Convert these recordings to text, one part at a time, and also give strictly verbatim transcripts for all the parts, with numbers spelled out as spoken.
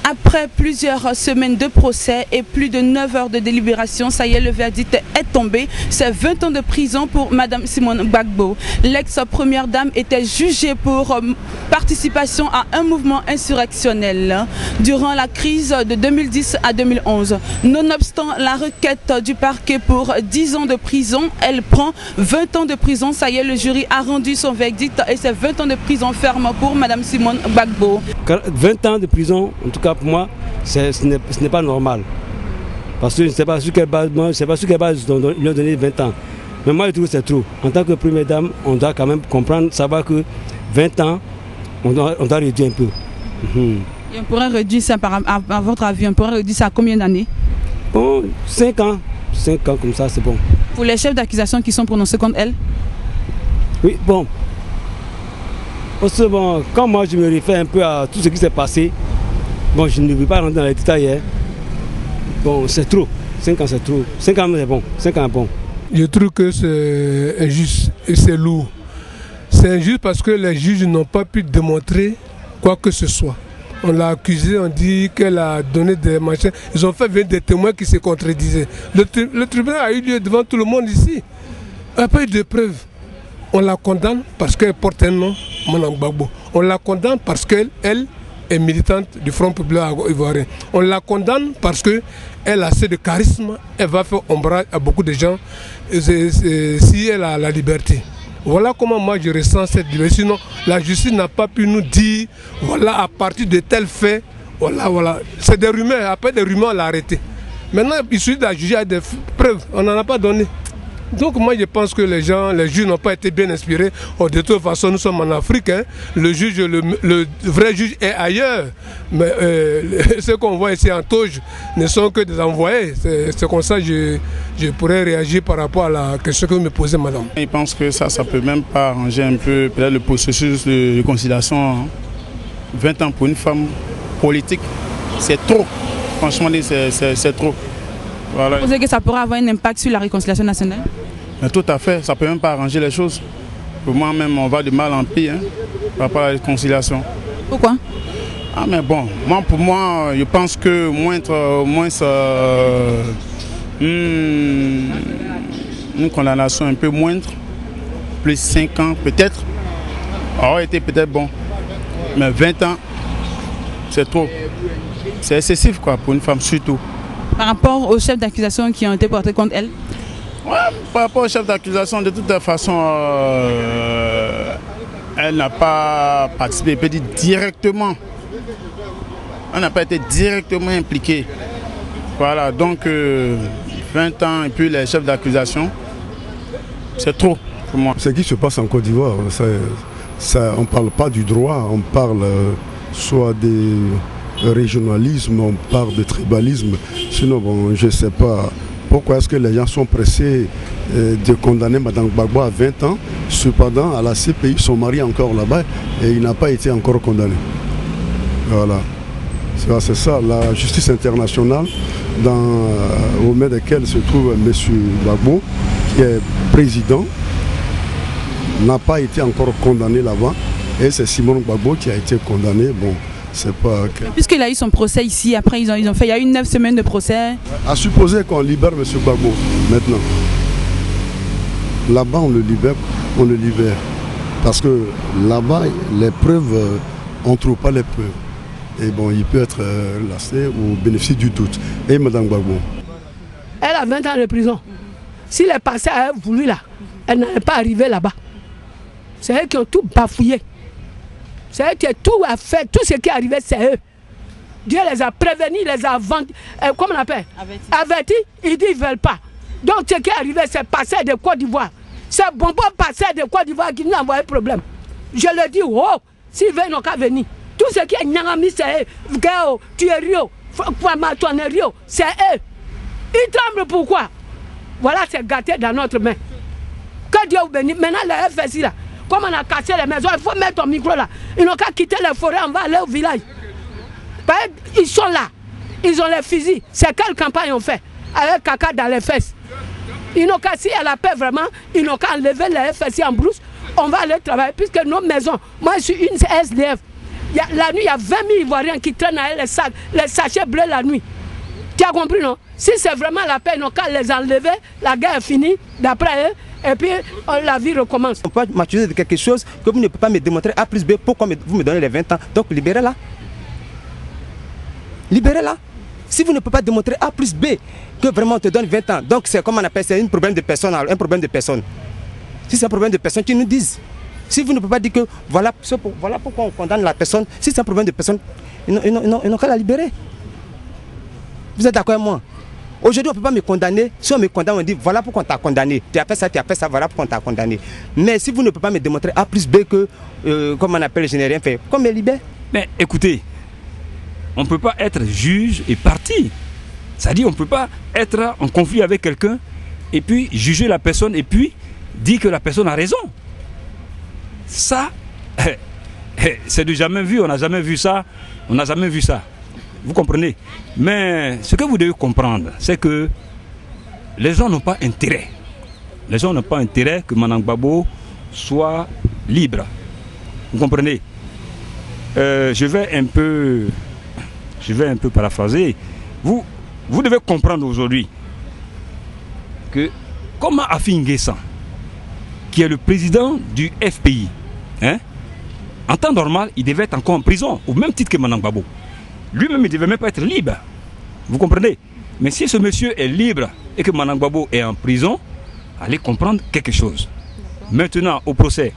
Après plusieurs semaines de procès et plus de neuf heures de délibération, ça y est, le verdict est tombé. C'est vingt ans de prison pour Madame Simone Gbagbo. L'ex-première dame était jugée pour euh, participation à un mouvement insurrectionnel durant la crise de deux mille dix à deux mille onze. Nonobstant la requête du parquet pour dix ans de prison, elle prend vingt ans de prison. Ça y est, le jury a rendu son verdict et c'est vingt ans de prison ferme pour Madame Simone Gbagbo. vingt ans de prison, en tout cas pour moi, ce n'est pas normal. Parce que je ne sais pas sur quelle base, moi, je sais pas sur quelle base ils lui ont donné vingt ans. Mais moi je trouve que c'est trop. En tant que première dame, on doit quand même comprendre, savoir que vingt ans, on doit, on doit réduire un peu. Mmh. Et on pourrait réduire ça, par, à, à votre avis, on pourrait réduire ça à combien d'années? Bon, cinq ans. cinq ans comme ça, c'est bon. Pour les chefs d'accusation qui sont prononcés contre elle? Oui, bon. Parce que bon, quand moi je me réfère un peu à tout ce qui s'est passé, bon, je ne veux pas rentrer dans les détails. Hein. Bon, c'est trop. cinq ans, c'est trop. cinq ans, c'est bon. cinq ans, bon. Je trouve que c'est injuste et c'est lourd. C'est injuste parce que les juges n'ont pas pu démontrer quoi que ce soit. On l'a accusée, on dit qu'elle a donné des machins. Ils ont fait venir des témoins qui se contredisaient. Le, le tribunal a eu lieu devant tout le monde ici. Il n'y a pas eu de preuves. On la condamne parce qu'elle porte un nom, Madame Gbagbo. On la condamne parce qu'elle elle est militante du Front populaire ivoirien. On la condamne parce qu'elle a assez de charisme, elle va faire ombrage à beaucoup de gens si elle a la liberté. Voilà comment moi je ressens cette liberté. Sinon, la justice n'a pas pu nous dire, voilà, à partir de tel fait, voilà, voilà. C'est des rumeurs, après des rumeurs, on l'a arrêté. Maintenant, il suffit de la juger à des preuves, on n'en a pas donné. Donc moi je pense que les gens, les juges n'ont pas été bien inspirés. Oh, de toute façon nous sommes en Afrique, hein. Le juge, le, le vrai juge est ailleurs. Mais euh, ce qu'on voit ici en Toge ne sont que des envoyés. C'est comme ça que je, je pourrais réagir par rapport à la question que vous me posez, madame. Je pense que ça, ça peut même pas arranger un peu peut-être le processus de réconciliation. Hein. vingt ans pour une femme politique, c'est trop. Franchement, c'est trop. Voilà. Vous pensez que ça pourrait avoir un impact sur la réconciliation nationale? Mais tout à fait, ça ne peut même pas arranger les choses. Pour moi même, on va de mal en pire hein, par rapport à la réconciliation. Pourquoi? Ah mais bon, moi pour moi, je pense que moindre, moins euh, hmm, une condamnation un peu moindre, plus cinq ans peut-être, aurait été peut-être bon. Mais vingt ans, c'est trop. C'est excessif quoi, pour une femme surtout. Par rapport aux chefs d'accusation qui ont été portés contre elle? Ouais, par rapport aux chefs d'accusation, de toute façon, euh, elle n'a pas participé, peut dire directement. Elle n'a pas été directement impliquée. Voilà, donc euh, vingt ans et puis les chefs d'accusation, c'est trop pour moi. Ce qui se passe en Côte d'Ivoire, on ne parle pas du droit, on parle euh, soit des... régionalisme, on parle de tribalisme. Sinon, bon, je ne sais pas pourquoi est-ce que les gens sont pressés euh, de condamner Madame Gbagbo à vingt ans. Cependant, à la C P I, son mari est encore là-bas et il n'a pas été encore condamné. Voilà. C'est ça, la justice internationale, dans, euh, au milieu de laquelle se trouve M. Gbagbo, qui est président, n'a pas été encore condamné là-bas. Et c'est Simone Gbagbo qui a été condamné. Bon, c'est pas... Puisqu'il a eu son procès ici, après ils ont, ils ont fait, il y a eu neuf semaines de procès. À supposer qu'on libère M. Gbagbo maintenant. Là-bas on le libère, on le libère. Parce que là-bas, les preuves, on ne trouve pas les preuves. Et bon, il peut être euh, lassé ou bénéficier du doute. Et Mme Gbagbo? Elle a vingt ans de prison. Si les passés avaient voulu là, elle n'allait pas arriver là-bas. C'est eux qui ont tout bafouillé. C'est eux qui ont tout à fait, tout ce qui est arrivé, c'est eux. Dieu les a prévenus, les a vendus, euh, comment on appelle? Avertis. Avertis, ils disent qu'ils ne veulent pas. Donc ce qui est arrivé, c'est passé de Côte d'Ivoire. C'est bonbon passé de Côte d'Ivoire qui nous a envoyé problème. Je le dis, oh, s'ils veulent, ils n'ont qu'à venir. Tout ce qui est Nyangami, c'est eux. Gao, tu es Rio, toi es Rio, c'est eux. Ils tremblent pourquoi? Voilà, c'est gâté dans notre main. Que Dieu vous bénisse. Maintenant, le F S I là, comme on a cassé les maisons, il faut mettre ton micro là. Ils n'ont qu'à quitter les forêts, on va aller au village. Ils sont là, ils ont les fusils. C'est quelle campagne on fait? Avec caca dans les fesses. Ils n'ont qu'à, si elle a peur vraiment, ils n'ont qu'à enlever les F S I en brousse. On va aller travailler, puisque nos maisons, moi je suis une S D F. y a, la nuit, il y a vingt mille Ivoiriens qui traînent avec les, sacs, les sachets bleus la nuit. Tu as compris, non? Si c'est vraiment la paix, ils n'ont qu'à les enlever, la guerre est finie, d'après eux, et puis la vie recommence. On peut m'accuser de quelque chose que vous ne pouvez pas me démontrer A plus B, pourquoi vous me donnez les vingt ans? Donc libérez-la. Libérez-la. Si vous ne pouvez pas démontrer A plus B, que vraiment on te donne vingt ans, donc c'est comme on appelle, c'est un problème de personne, un problème de personne. Si c'est un problème de personne, tu nous dises. Si vous ne pouvez pas dire que voilà, voilà pourquoi on condamne la personne, si c'est un problème de personne, ils n'ont qu'à la libérer. Vous êtes d'accord avec moi? Aujourd'hui, on ne peut pas me condamner. Si on me condamne, on dit voilà pourquoi on t'a condamné. Tu as fait ça, tu as fait ça, voilà pourquoi on t'a condamné. Mais si vous ne pouvez pas me démontrer A plus B que, euh, comme on appelle, je n'ai rien fait, comme me libère. Mais écoutez, on ne peut pas être juge et parti. C'est-à-dire on ne peut pas être en conflit avec quelqu'un et puis juger la personne et puis dire que la personne a raison. Ça, c'est du jamais vu, on n'a jamais vu ça, on n'a jamais vu ça. Vous comprenez? Mais ce que vous devez comprendre, c'est que les gens n'ont pas intérêt. Les gens n'ont pas intérêt que Mme Gbagbo soit libre. Vous comprenez? euh, Je vais un peu, je vais un peu paraphraser. Vous, vous devez comprendre aujourd'hui que comment Afi N'Guessan, qui est le président du F P I, hein, en temps normal, il devait être encore en prison, au même titre que Mme Gbagbo. Lui-même, il ne devait même pas être libre. Vous comprenez? Mais si ce monsieur est libre et que Mme Gbagbo est en prison, allez comprendre quelque chose. Maintenant, au procès,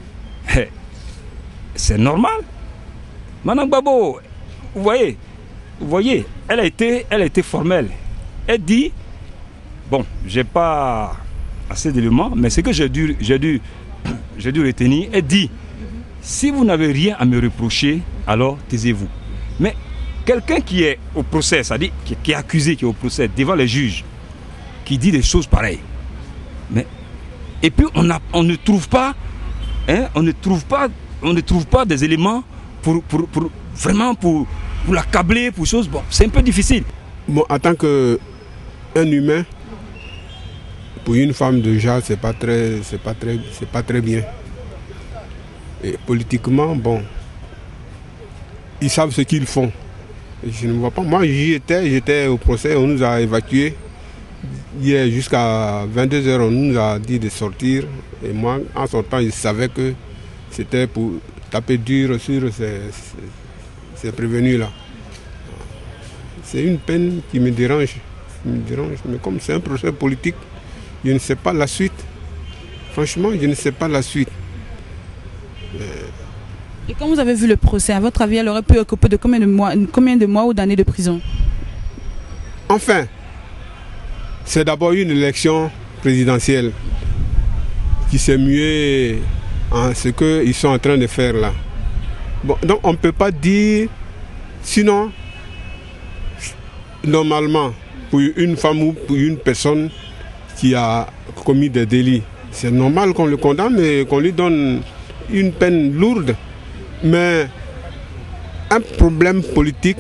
c'est normal. Mme Gbagbo, vous voyez, vous voyez, elle a été, elle a été formelle. Elle dit, bon, je n'ai pas assez d'éléments, mais ce que j'ai dû, j'ai dû, j'ai dû retenir, elle dit, si vous n'avez rien à me reprocher, alors taisez-vous. Mais quelqu'un qui est au procès, c'est-à-dire qui, qui est accusé, qui est au procès devant les juges, qui dit des choses pareilles, mais et puis on, a, on ne trouve pas, hein, on ne trouve pas, on ne trouve pas des éléments pour, pour, pour vraiment pour, pour l'accabler, pour choses. Bon, c'est un peu difficile. Bon, en tant que un humain, pour une femme déjà, c'est pas très, c'est pas très, c'est pas très bien. Et politiquement, bon, ils savent ce qu'ils font. Je ne vois pas. Moi, j'y étais, j'étais au procès, on nous a évacués. Hier, jusqu'à vingt-deux heures, on nous a dit de sortir. Et moi, en sortant, je savais que c'était pour taper dur sur ces, ces, ces prévenus-là. C'est une peine qui me dérange. Qui me dérange. Mais comme c'est un procès politique, je ne sais pas la suite. Franchement, je ne sais pas la suite. Euh, Et quand vous avez vu le procès, à votre avis, elle aurait pu occuper de combien de mois, combien de mois ou d'années de prison? Enfin, c'est d'abord une élection présidentielle qui s'est muée en ce qu'ils sont en train de faire là. Bon, donc on ne peut pas dire, sinon, normalement, pour une femme ou pour une personne qui a commis des délits, c'est normal qu'on le condamne et qu'on lui donne une peine lourde. Mais un problème politique,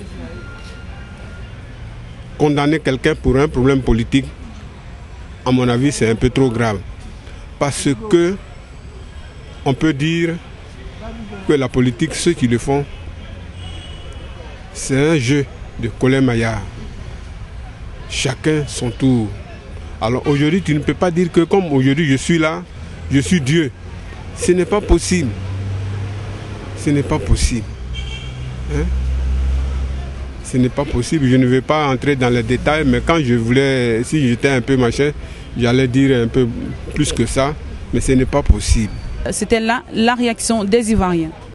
condamner quelqu'un pour un problème politique, à mon avis, c'est un peu trop grave. Parce que on peut dire que la politique, ceux qui le font, c'est un jeu de Colin Maillard. Chacun son tour. Alors aujourd'hui, tu ne peux pas dire que comme aujourd'hui je suis là, je suis Dieu. Ce n'est pas possible. Ce n'est pas possible. Hein? Ce n'est pas possible. Je ne vais pas entrer dans les détails, mais quand je voulais, si j'étais un peu machin, j'allais dire un peu plus que ça, mais ce n'est pas possible. C'était là la réaction des Ivoiriens.